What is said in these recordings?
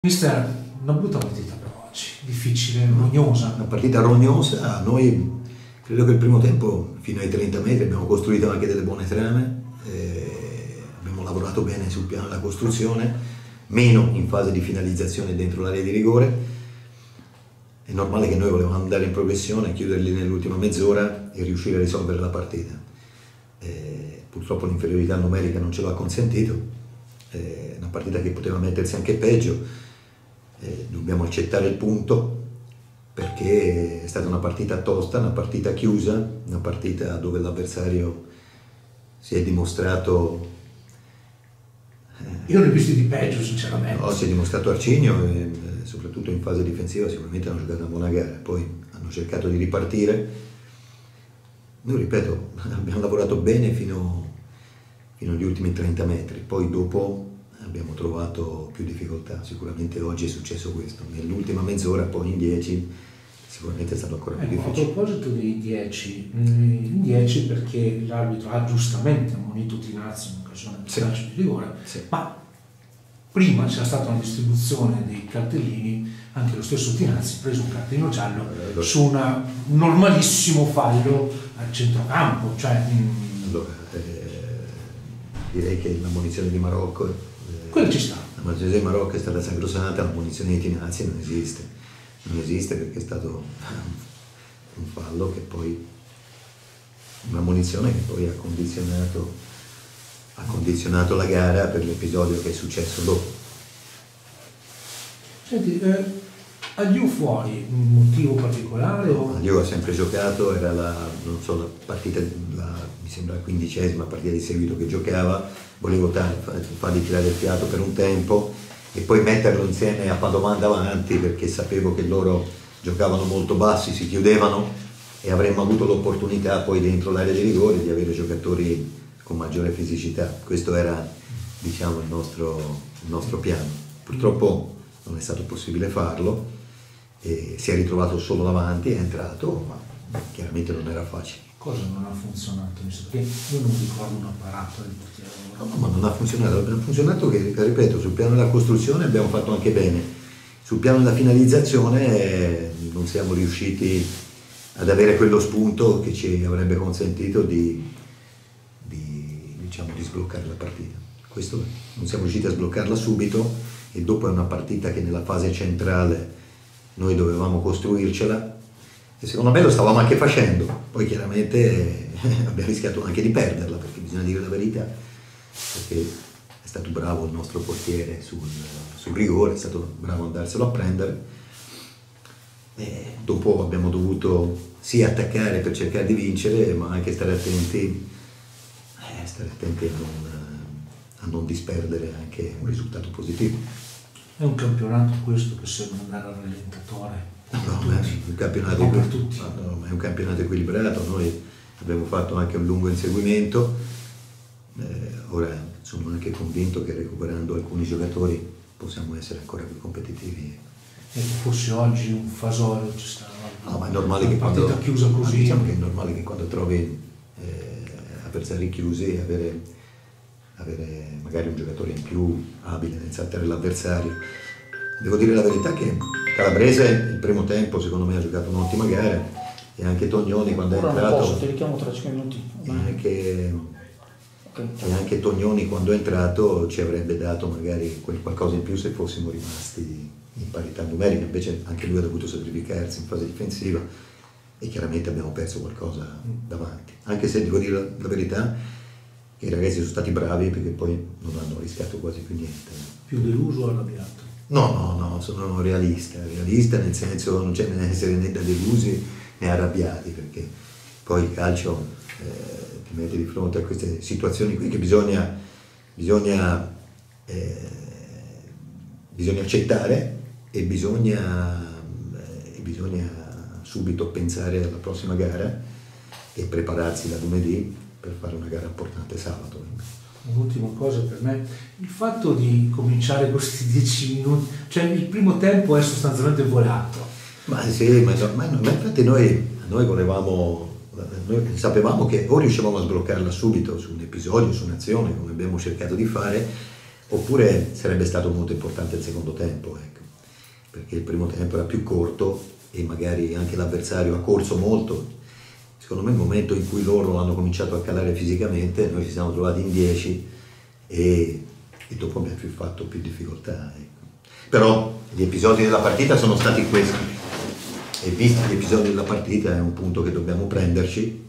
Mister, una brutta partita per oggi, difficile, rognosa. Una partita rognosa, noi credo che il primo tempo fino ai 30 metri abbiamo costruito anche delle buone trame, abbiamo lavorato bene sul piano della costruzione, meno in fase di finalizzazione dentro l'area di rigore. È normale che noi volevamo andare in progressione, chiuderli nell'ultima mezz'ora e riuscire a risolvere la partita. Purtroppo l'inferiorità numerica non ce l'ha consentito, è una partita che poteva mettersi anche peggio. Dobbiamo accettare il punto perché è stata una partita tosta, una partita chiusa, una partita dove l'avversario si è dimostrato... Io ne ho visti di peggio sinceramente. No, si è dimostrato arcigno e soprattutto in fase difensiva sicuramente hanno giocato una buona gara, poi hanno cercato di ripartire. Noi, ripeto, abbiamo lavorato bene fino agli ultimi 30 metri, poi dopo abbiamo trovato più difficoltà. Sicuramente oggi è successo questo, nell'ultima mezz'ora, poi in 10 sicuramente è stato ancora più difficile. A proposito dei 10, in 10 perché l'arbitro ha giustamente ammonito Tinazzi in occasione del calcio di rigore, ma prima c'era stata una distribuzione dei cartellini, anche lo stesso Tinazzi ha preso un cartellino giallo su un normalissimo fallo al centrocampo. Direi che l'ammonizione di Marocco... Quello ci sta. La munizione di Marocco è stata sacrosanta, la munizione di Tinazzi non esiste. Non esiste perché è stato un fallo che poi... una munizione che poi ha condizionato la gara per l'episodio che è successo dopo. Senti, Aliou fuori, un motivo particolare? No, Aliou ha sempre giocato, era la partita, mi sembra la 15ª partita di seguito che giocava, volevo fargli tirare il fiato per un tempo e poi metterlo insieme a Padovan davanti perché sapevo che loro giocavano molto bassi, si chiudevano e avremmo avuto l'opportunità poi dentro l'area di rigore di avere giocatori con maggiore fisicità. Questo era, diciamo, il nostro piano. Purtroppo non è stato possibile farlo. E si è ritrovato solo davanti, è entrato, ma chiaramente non era facile. Cosa non ha funzionato? Perché io non ricordo un apparato del portiere. No, ma non ha funzionato, ha funzionato che, ripeto, sul piano della costruzione abbiamo fatto anche bene, sul piano della finalizzazione non siamo riusciti ad avere quello spunto che ci avrebbe consentito di sbloccare la partita. Questo non siamo riusciti a sbloccarla subito e dopo è una partita che nella fase centrale noi dovevamo costruircela e secondo me lo stavamo anche facendo, poi chiaramente abbiamo rischiato anche di perderla perché bisogna dire la verità, perché è stato bravo il nostro portiere sul rigore, è stato bravo a andarselo a prendere e dopo abbiamo dovuto sì attaccare per cercare di vincere ma anche stare attenti a non disperdere anche un risultato positivo. È un campionato questo che sembra andare al rallentatore. No, è un campionato equilibrato, noi abbiamo fatto anche un lungo inseguimento, ora sono anche convinto che recuperando alcuni giocatori possiamo essere ancora più competitivi. Forse oggi un Fasolo ci sta. No, ma è normale che partita chiusa così. Diciamo che è normale che quando trovi avversari chiusi avere magari un giocatore in più abile nel saltare l'avversario. Devo dire la verità che Calabrese il primo tempo secondo me ha giocato un'ottima gara e anche Tognoni quando è entrato ti richiamo tra 5 minuti. E anche Tognoni quando è entrato ci avrebbe dato magari quel qualcosa in più se fossimo rimasti in parità numerica, invece anche lui ha dovuto sacrificarsi in fase difensiva e chiaramente abbiamo perso qualcosa davanti, anche se devo dire la verità i ragazzi sono stati bravi perché poi non hanno rischiato quasi più niente. Più deluso o arrabbiato? No, sono realista nel senso non c'è né essere né da delusi né arrabbiati perché poi il calcio ti mette di fronte a queste situazioni qui che bisogna accettare e bisogna subito pensare alla prossima gara e prepararsi da lunedì per fare una gara importante sabato. Un'ultima cosa per me, il fatto di cominciare questi 10 minuti, cioè il primo tempo è sostanzialmente volato. Ma sì, ma infatti noi sapevamo che o riuscivamo a sbloccarla subito su un episodio, su un'azione, come abbiamo cercato di fare, oppure sarebbe stato molto importante il secondo tempo, ecco. perché il primo tempo era più corto e magari anche l'avversario ha corso molto. Secondo me il momento in cui loro hanno cominciato a calare fisicamente, noi ci siamo trovati in 10 e dopo abbiamo fatto più difficoltà. Ecco. Però gli episodi della partita sono stati questi, e visti gli episodi della partita è un punto che dobbiamo prenderci.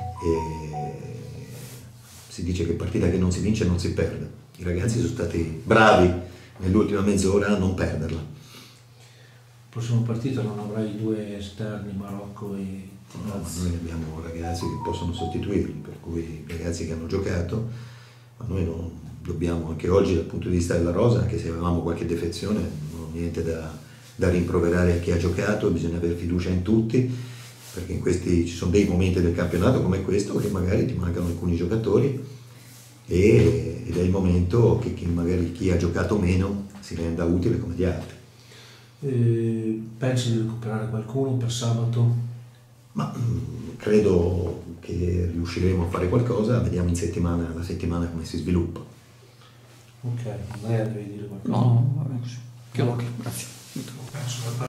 Si dice che partita che non si vince non si perde. I ragazzi sono stati bravi nell'ultima mezz'ora a non perderla. La prossima partita non avrai 2 esterni, Marocco e No, ma noi abbiamo ragazzi che possono sostituirli, per cui ragazzi che hanno giocato, ma noi non dobbiamo, anche oggi dal punto di vista della rosa, anche se avevamo qualche defezione, non ho niente da rimproverare a chi ha giocato, bisogna avere fiducia in tutti, perché in questi ci sono dei momenti del campionato come questo che magari ti mancano alcuni giocatori ed è il momento che magari chi ha giocato meno si renda utile come gli altri. Pensi di recuperare qualcuno per sabato? Ma credo che riusciremo a fare qualcosa, vediamo in settimana, la settimana come si sviluppa. Ok, Andrea devi dire qualcosa? No, va bene così. Grazie.